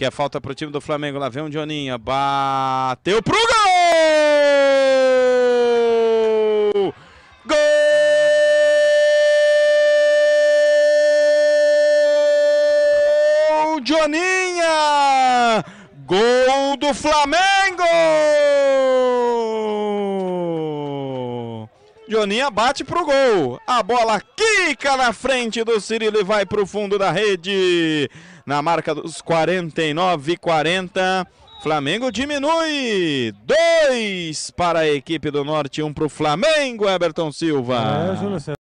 que é falta pro time do Flamengo. Lá vem o Joninha, bateu pro gol! Gol! Joninha! Gol do Flamengo! Joninha bate pro gol. A bola quica na frente do Cirilo e vai pro fundo da rede. Na marca dos 49-40. Flamengo diminui. 2 para a equipe do Norte, 1 para o Flamengo, Everton Silva. Júlio.